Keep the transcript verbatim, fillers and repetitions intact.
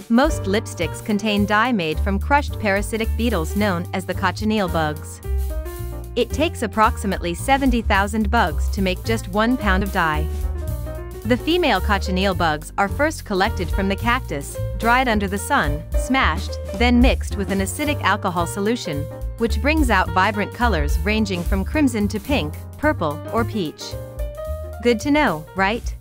Most lipsticks contain dye made from crushed parasitic beetles known as the cochineal bugs. It takes approximately seventy thousand bugs to make just one pound of dye. The female cochineal bugs are first collected from the cactus, dried under the sun, smashed, then mixed with an acidic alcohol solution, which brings out vibrant colors ranging from crimson to pink, purple, or peach. Good to know, right?